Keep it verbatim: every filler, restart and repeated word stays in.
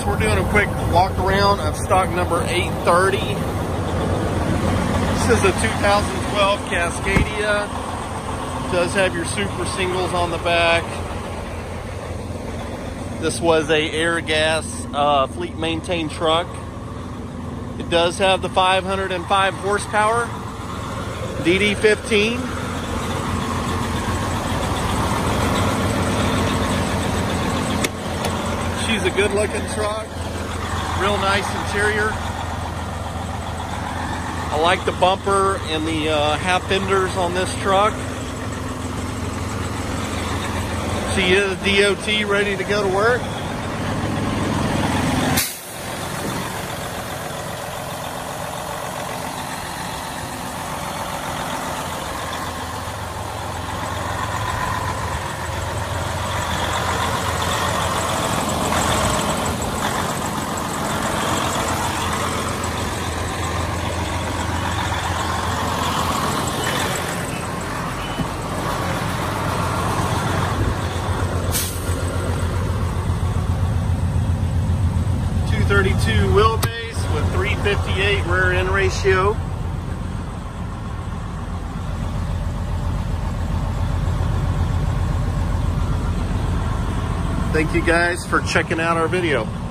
we're doing a quick walk around of stock number eight thirty. This is a two thousand twelve Cascadia. It does have your super singles on the back. This was a air gas uh, fleet maintained truck. It does have the five hundred five horsepower D D fifteen. She's a good looking truck, real nice interior. I like the bumper and the uh, half fenders on this truck. She is D O T ready to go to work. thirty-two wheelbase with three fifty-eight rear end ratio. Thank you guys for checking out our video.